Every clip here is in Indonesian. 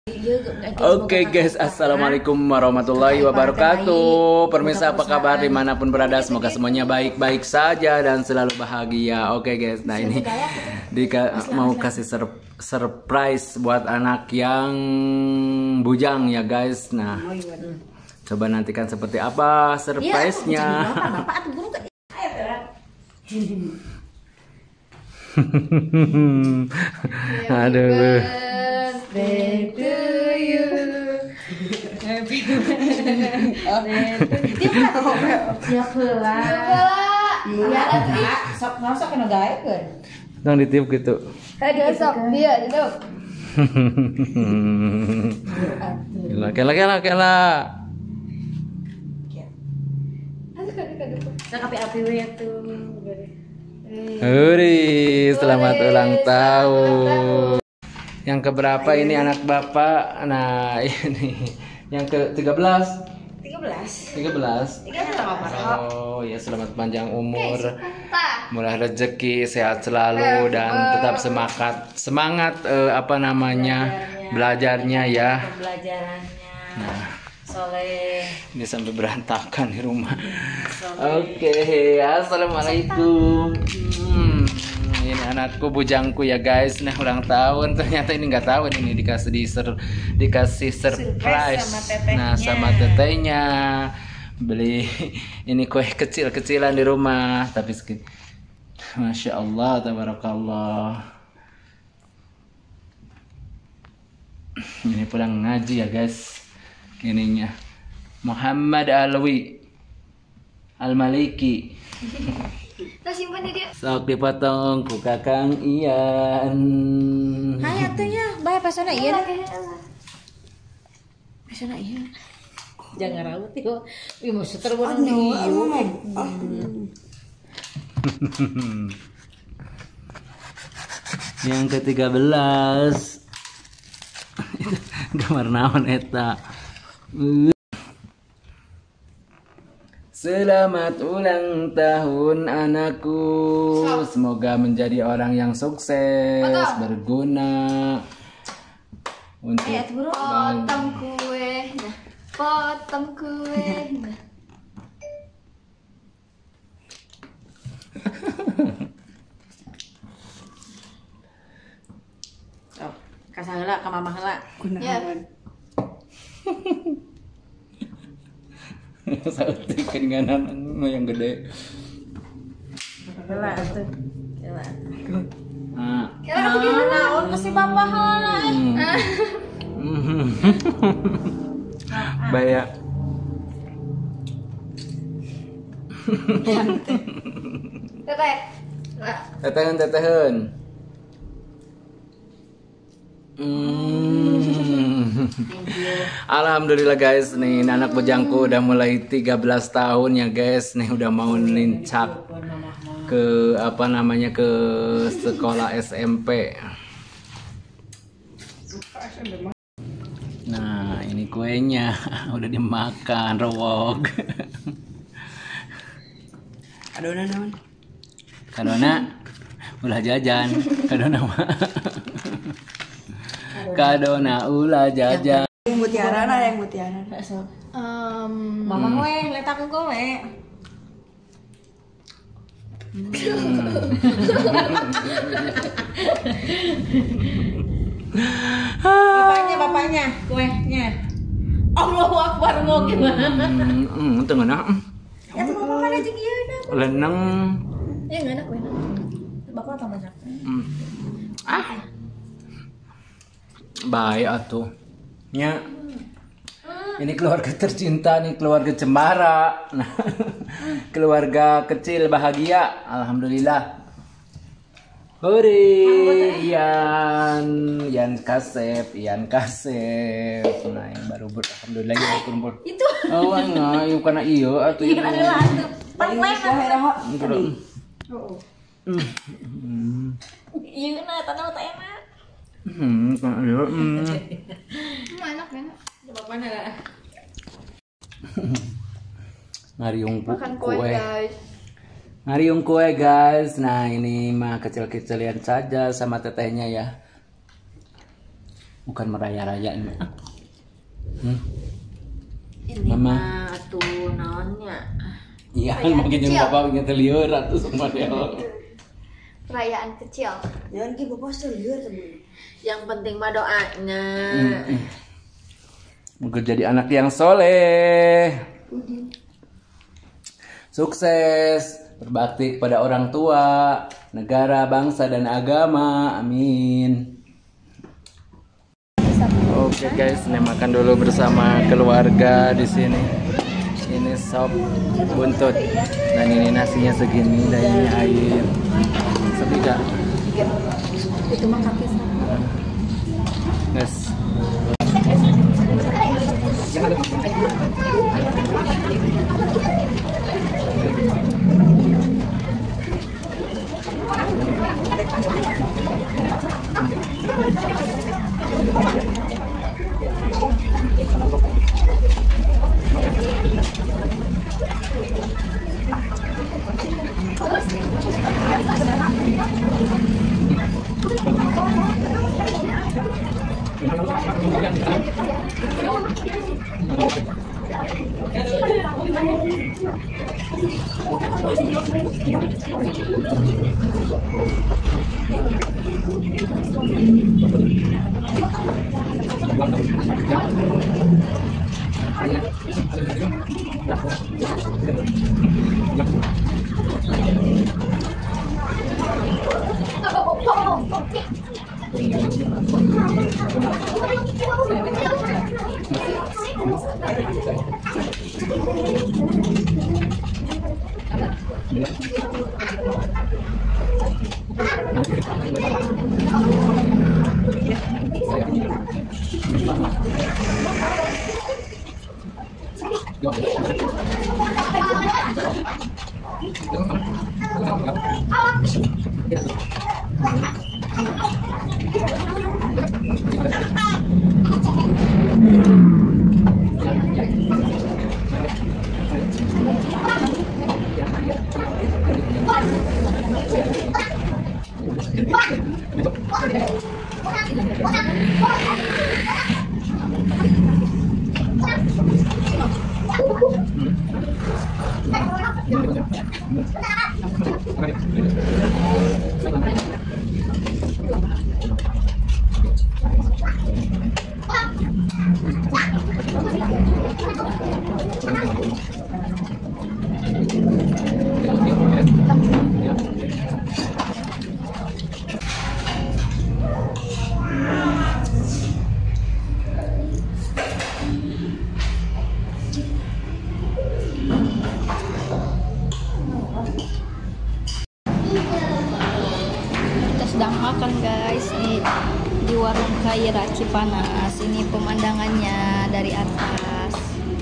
Oke guys, assalamualaikum warahmatullahi wabarakatuh. Pemirsa apa kabar dimanapun berada, semoga semuanya baik-baik saja dan selalu bahagia. Oke guys, nah ini mau kasih surprise buat anak yang bujang ya guys. Nah, coba nantikan seperti apa surprise-nya. Aduh. Birthday to you. Happy birthday. Tiap heula. Iya, sok kena gaekeun. Tong ditiup gitu. Sok dia gitu. Kela. Sok api-api we atuh. Huri, selamat ulang tahun. Yang keberapa ini anak bapak? Nah ini yang ke-13. 13. Oh ya, selamat panjang umur, murah rezeki, sehat selalu dan tetap semangat belajarnya ya. Nah, soleh. Ini sampai berantakan di rumah. Oke, assalamualaikum. Ini anakku bujangku ya guys. Nah ulang tahun, ternyata ini nggak tahu ini dikasih surprise. Sama tetenya beli ini kue kecil-kecilan di rumah, tapi masya Allah, tabarakallah. Ini pulang ngaji ya guys. Ininya Muhammad Alwi Al-Maliki. Simpan dia. Sok dipotong ku Kakang Ian. Hai atunya, bae pasona ieu. Pasona ieu. Jangan raut yo. Ieu mah seter bonong di ieu. Yang ke-13. Gambar naon eta? Selamat ulang tahun anakku. Semoga menjadi orang yang sukses, berguna untuk potong kue. Nah, potong kue. Nah. Oh, kasih heula ka mamah heula. Ya. Sautik dengan yang gede. Kela atuh. Kela. Kela gimana? On kasih bapak heula. Baya. Tetehan. Alhamdulillah guys, nih anak bujangku udah mulai 13 tahun ya guys. Nih udah mau nincak ke ke sekolah SMP. Nah, ini kuenya udah dimakan rewok. Kadona ulah jajan. Kadona ulah jajan. Yang mutiara. Mama we letak engko we. Bapaknya kuenya. Allahu Akbar mau gimana? Tengah nak. Ya tuh mama kan aja ieu na. Leneng. Ya enggak enak kuenya. Bapak tambah banyak. Baik atuh. Nya. Ini keluarga tercinta nih, keluarga cemara. Nah, keluarga kecil bahagia. Alhamdulillah. Hore, Ian Kasep. Nah, yang baru alhamdulillah ya kumpul. Itu. Oh, enggak, ieu kana ieu atuh. Iya adalah atuh. Ieu na tanah teh enak. Kan ieu. Enak. Bapaknya lah. Ngariung kue. Ngariung kue guys. Nah ini mah kecil-kecilian saja sama tetehnya ya. Bukan meraya-rayain. Ini Mama. mah tuh naonnya. Iya kan makin yang bapak inget liur atuh sama dia. Perayaan kecil. Jangan ki bapak liur temen. Yang penting mah doanya. Moga jadi anak yang soleh. Sukses, berbakti kepada orang tua, negara, bangsa, dan agama. Amin. Oke guys, ini makan dulu bersama keluarga di sini. Ini sop buntut dan ini nasinya segini dan ini air. Setiga. Itu mah kaki sapi. Yes. Kita sedang makan guys di warung Khaira Cipanas. Ini pemandangannya dari atas.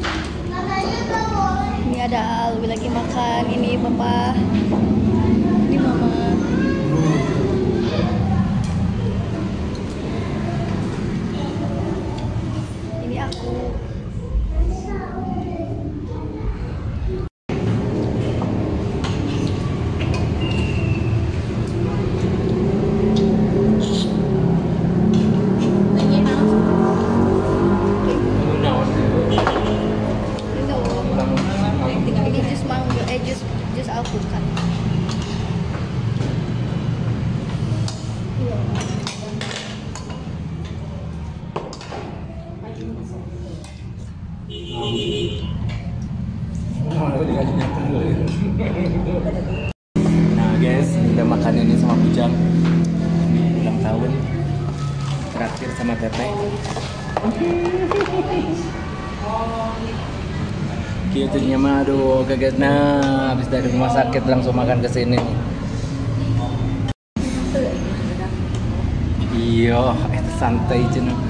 Ini ada Alwi lagi makan. Ini papa. Ini mama. Ini aku. Ini jus mangga, jus alpukat. Nah guys, udah makan ini sama Bujang. Ini ulang tahun terakhir sama Teteh. Gitu mah aduh kaget. Nah habis dari rumah sakit langsung makan ke sini. Iya, itu santai cenah.